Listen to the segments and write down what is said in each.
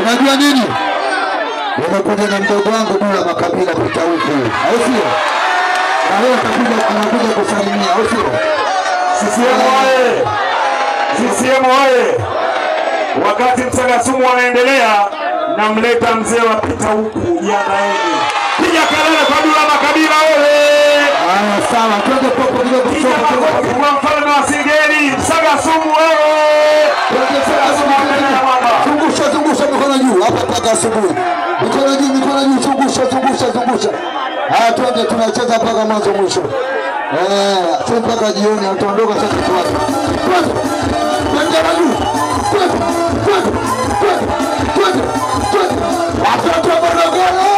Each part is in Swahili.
Unajua nini? Nimekuja na mdogo wangu Dula Makabila pita huku, au sio? Na leo anakuja kusalimia, au sio? CCM oye! CCM oye! Wakati Msagasumu wanaendelea, namleta mzee wa pita huku Janaeni. Piga kelele kwa Dula Makabila oye! Sawa, twende popo kidogo kutoka kwa mfalme wa Singeli, Msagasumu oye! Zungusha mikono juu hapa mpaka asubuhi. Mikono juu, zungusha. Haya twende tunacheza mpaka mwanzo mwisho. Sio mpaka jioni utaondoka sasa tuwapi. Twende juu. Twende. Watoto Morogoro.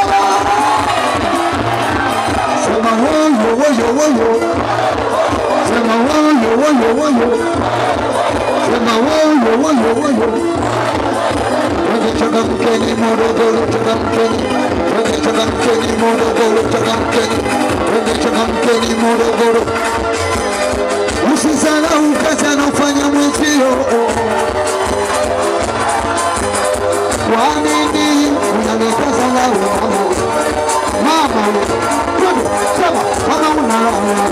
Sema woyo. Sema woyo. Sema woyo. Changamkeni Morogoro, changamkeni Morogoro. Usisahau kazi anafanya mwenzio. Kwa nini unaleta salau mama? Sema kama unalala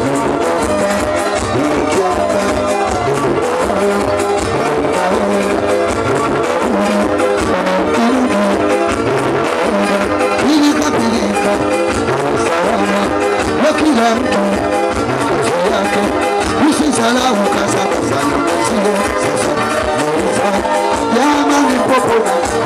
kila mtu yake, usisahau kazi anafanya mwenzio. Sasa jamani popo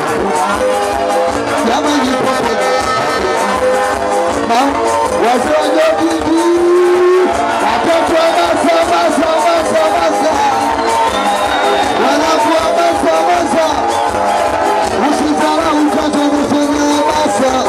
wazee wa jiji watoto masa wanakuwa masa usisahau kazi anafanya masa.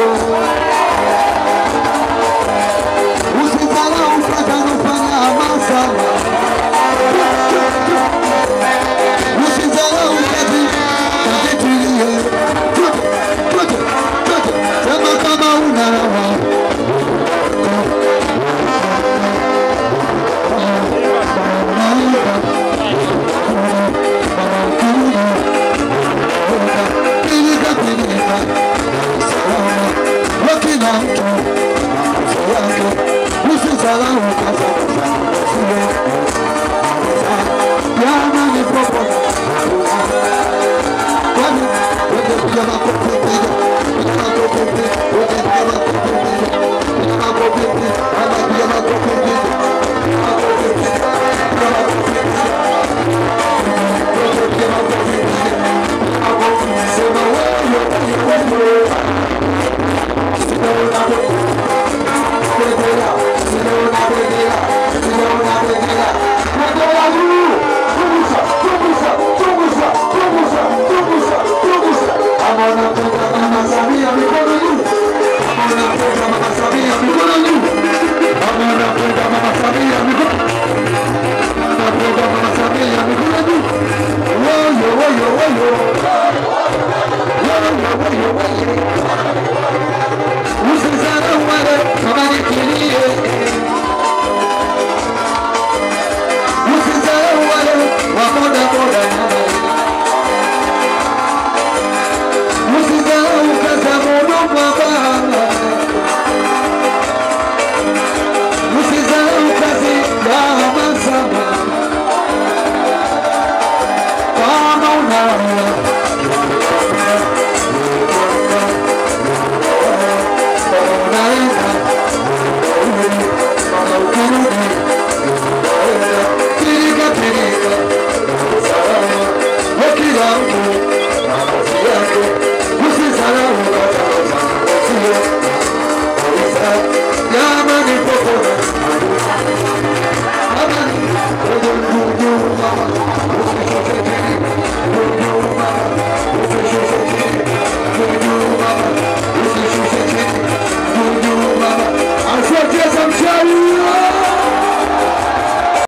Mama